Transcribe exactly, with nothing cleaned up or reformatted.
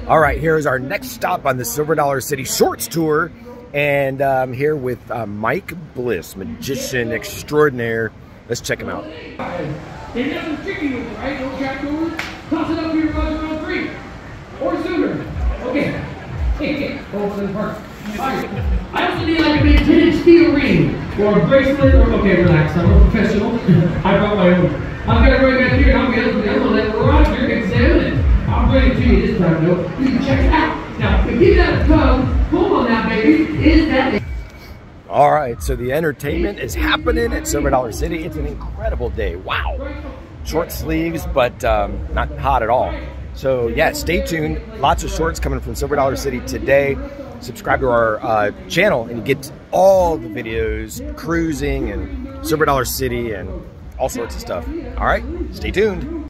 All right, here's our next stop on the Silver Dollar City Shorts Tour. And I'm here with uh, Mike Bliss, magician extraordinaire. Let's check him out. There's nothing tricky with it, right? No trap doors. Toss it up here around three. Or sooner. Okay. Hey, hey. Go to the park. Alright. I also need like a big ten inch steel ring. Or a bracelet. Or, okay, relax. I'm a professional. I brought my own. I've got it right back here. And I'm going to let it run. You're going to examine it. I'll bring it to you this time, though. You can check it out. Now, if you got a tongue, pull on that, baby. Is that it? All right, so the entertainment is happening at Silver Dollar City. It's an incredible day. Wow. Short sleeves, but um, not hot at all. So yeah, stay tuned. Lots of shorts coming from Silver Dollar City today. Subscribe to our uh, channel and you get all the videos, cruising and Silver Dollar City and all sorts of stuff. All right, stay tuned.